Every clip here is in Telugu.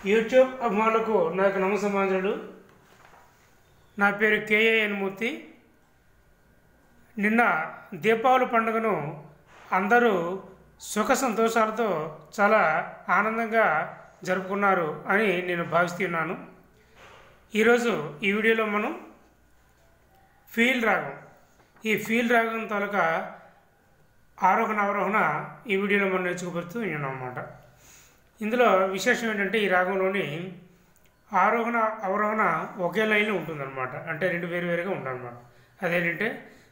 యూట్యూబ్ అభిమానులకు నాకు నమస్కారాలు. నా పేరు కేఏఎన్ మూర్తి. నిన్న దీపావళి పండుగను అందరూ సుఖ సంతోషాలతో చాలా ఆనందంగా జరుపుకున్నారు అని నేను భావిస్తున్నాను. ఈరోజు ఈ వీడియోలో మనం ఫీల్ రాగం, ఈ ఫీల్ రాగం తాలూకా ఆరోహణ అవరోహణ ఈ వీడియోలో మనం నేర్చుకోబోతూ ఉన్నాం అన్నమాట. ఇందులో విశేషం ఏంటంటే ఈ రాగంలోని ఆరోహణ అవరోహణ ఒకే లైన్లో ఉంటుందన్నమాట. అంటే రెండు వేరు వేరుగా ఉంటాయన్నమాట. అదేంటంటే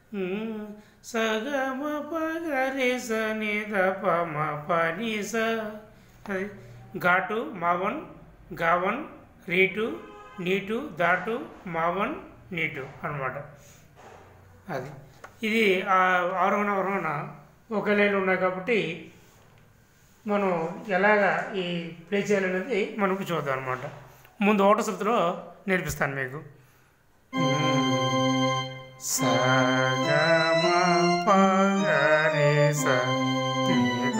సగమ పగరి స నిద పమ పని స, అది ఘాటు మావన్ గావన్ రీటు నీటు దాటు మావన్ నీటు అన్నమాట. అది ఇది ఆరోహణ అవరోహణ ఒకే లైన్లో ఉన్నాయి కాబట్టి మనం ఎలాగా ఈ ప్లే చేయాలనేది మనం ఇప్పుడు చూద్దాం అనమాట. ముందు ఓట శృతిలో నేర్పిస్తాను మీకు. సగమ పగరే స నిద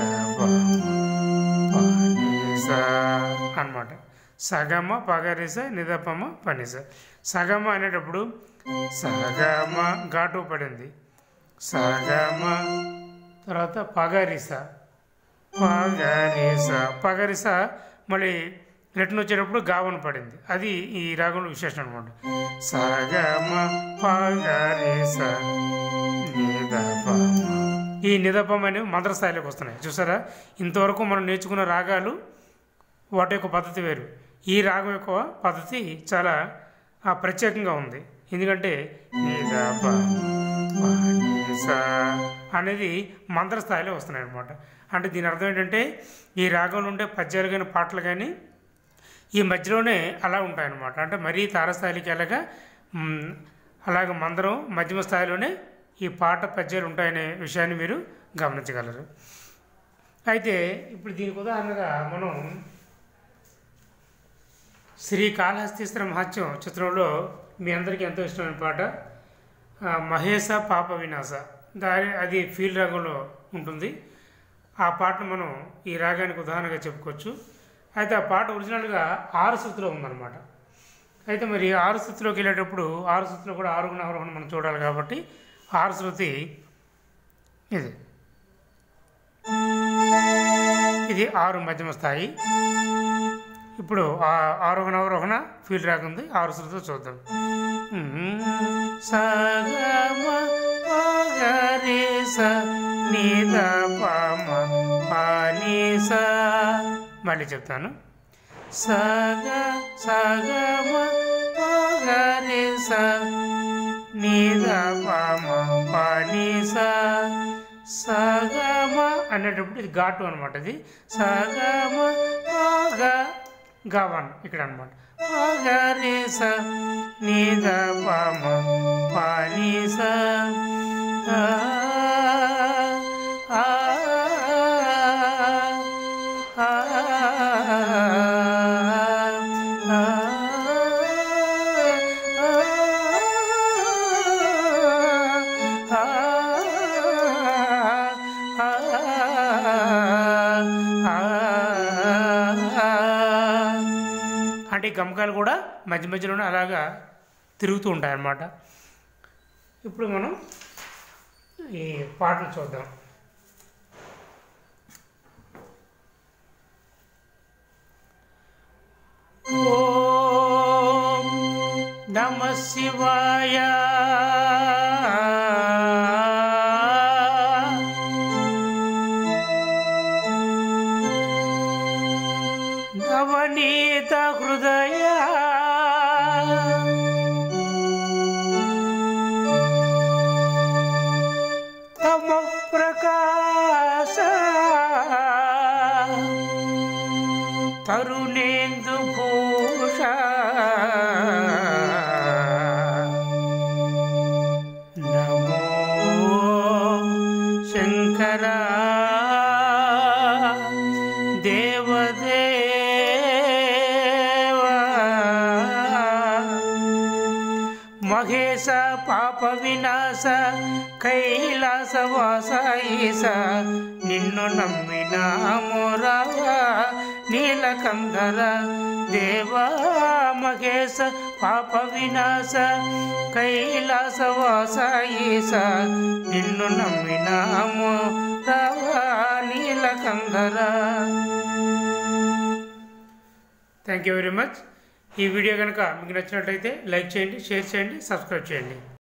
పని స అన్నమాట. సగమ పగరిస నిదపమ పనిస. సగమ అనేటప్పుడు సగమ ఘాటు పడింది, సగమ తర్వాత పగరిస పగరిస పగరిస మళ్ళీ రిటర్న్ వచ్చేటప్పుడు గావన పడింది. అది ఈ రాగంలో విశేషం అనమాట. సగమ పగరిస నిదపమ. ఈ నిదపమ అనేవి మంత్రస్థాయిలోకి వస్తున్నాయి. చూసారా, ఇంతవరకు మనం నేర్చుకున్న రాగాలు వాటి యొక్క పద్ధతి వేరు. ఈ రాగం యొక్క పద్ధతి చాలా ప్రత్యేకంగా ఉంది. ఎందుకంటే అనేది మంత్రస్థాయిలో వస్తున్నాయి అన్నమాట. అంటే దీని అర్థం ఏంటంటే ఈ రాగంలో ఉండే పద్యాలు కానీ పాటలు కానీ ఈ మధ్యలోనే అలా ఉంటాయన్నమాట. అంటే మరీ తారస్థాయికి వెళ్ళగా అలాగ మందరం మధ్యమ స్థాయిలోనే ఈ పాట పద్యాలు ఉంటాయనే విషయాన్ని మీరు గమనించగలరు. అయితే ఇప్పుడు దీనికి ఉదాహరణగా మనం శ్రీకాళహస్తీశ్వర మహత్యం చిత్రంలో మీ అందరికీ ఎంతో ఇష్టమైన పాట మహేశ పాప వినాశ, అది ఫీల్ రాగంలో ఉంటుంది. ఆ పాటను మనం ఈ రాగానికి ఉదాహరణగా చెప్పుకోవచ్చు. అయితే ఆ పాట ఒరిజినల్గా 6 శృతిలో ఉందన్నమాట. అయితే మరి 6 శృతిలోకి వెళ్ళేటప్పుడు 6 శృతిలో కూడా ఆరోహణ అవరోహణ మనం చూడాలి కాబట్టి 6 శృతి ఇది 6 మధ్యమ స్థాయి. ఇప్పుడు ఆరోహణ అవరోహణ ఫీల్ రాగం ఉంది. 6 శృతిలో చూద్దాం. సగమ పగరి స నిద పమ పని స. మళ్ళీ చెప్తాను. సగమ పగరి స నిద పమ పని స. సగమ అనేటప్పుడు ఇది ఘాటు అనమాట. ఇది సగమ పగ గవన్ ఇక్కడ అనమాట. పగరి స నిద పమ పని స. అంటే గమకాలు కూడా మధ్య మధ్యలోనే అలాగా తిరుగుతూ ఉంటాయన్నమాట. ఇప్పుడు మనం ఈ పాటలు చూద్దాం. ఓం నమః శివాయ నవనీత హృదయ తమ ప్రకాశ తరుణేందు భూష నమో శంకర మహేశ పాప వినాశ కైలాసవాస ఈశ నిన్ను నమ్మిన మొరవ నీలకంధర దేవా మహేశ పాప వినాశ కైలాసవాస ఈశ నిన్ను నమ్మినాము రావా Neelakandhara. Thank you very much. ఈ వీడియో కనుక మీకు నచ్చినట్లయితే లైక్ చేయండి, షేర్ చేయండి, సబ్స్క్రైబ్ చేయండి.